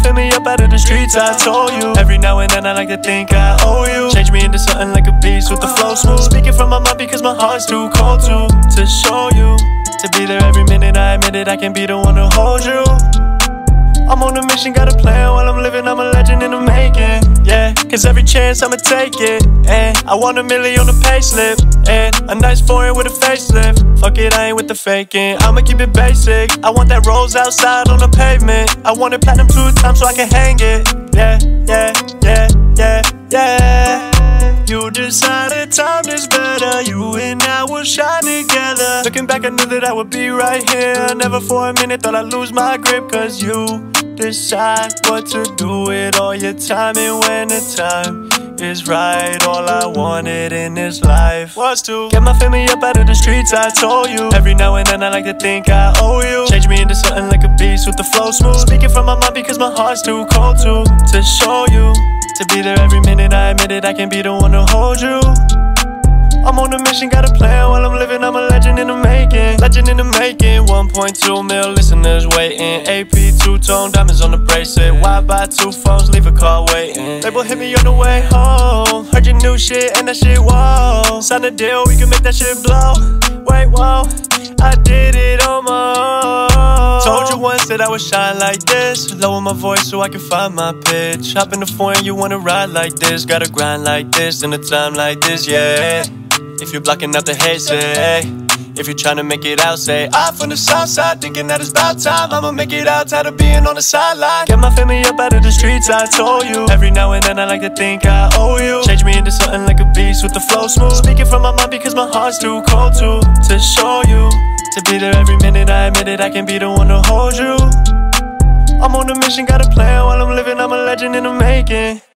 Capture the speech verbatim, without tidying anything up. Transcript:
fill me up out of the streets, I told you. Every now and then I like to think I owe you. Change me into something like a beast with the flow smooth. Speaking from my mind because my heart's too cold to To show you, to be there every minute. I admit it, I can be the one to hold you. I'm on a mission, got a plan while I'm living, I'm a legend in the making. Yeah, cause every chance I'ma take it. And I want a million on the payslip, and a nice foreign with a facelift. Fuck it, I ain't with the faking, I'ma keep it basic. I want that rose outside on the pavement. I want it platinum two times so I can hang it. Yeah, yeah, yeah, yeah, yeah. You decided time is better, you and I will shine together. Looking back I knew that I would be right here. Never for a minute thought I'd lose my grip. Cause you decide what to do with all your time. And when the time is right, all I wanted in this life was to get my family up out of the streets, I told you. Every now and then I like to think I owe you. Change me into something like a beast with the flow smooth. Speaking from my mind because my heart's too cold to To show you, to be there every minute. I admit it, I can be the one to hold you. I'm on a mission, got a plan while I'm living, I'm a legend in the making. Legend in the making, one point two mil listeners waiting. A P two-tone, diamonds on the bracelet. Why buy two phones, leave a car waiting. Label hit me on the way home. Heard your new shit and that shit, whoa. Sign a deal, we can make that shit blow. Wait, whoa, I did it on my own. Told you once that I would shine like this. Lower my voice so I can find my pitch. Hop in the foreign, you wanna ride like this. Gotta grind like this in a time like this, yeah. If you're blocking out the hate, say. If you're trying to make it out, say. I'm from the south side, thinking that it's about time. I'ma make it out, tired of being on the sideline. Get my family up out of the streets, I told you. Every now and then I like to think I owe you. Change me into something like a beast with the flow smooth. Speaking from my mind because my heart's too cold to To show you, to be there every minute. I admit it, I can be the one to hold you. I'm on a mission, got a plan while I'm living, I'm a legend in the making.